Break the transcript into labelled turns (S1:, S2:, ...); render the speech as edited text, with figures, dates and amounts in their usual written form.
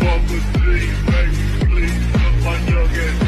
S1: One, two, three, baby, please, look my nugget.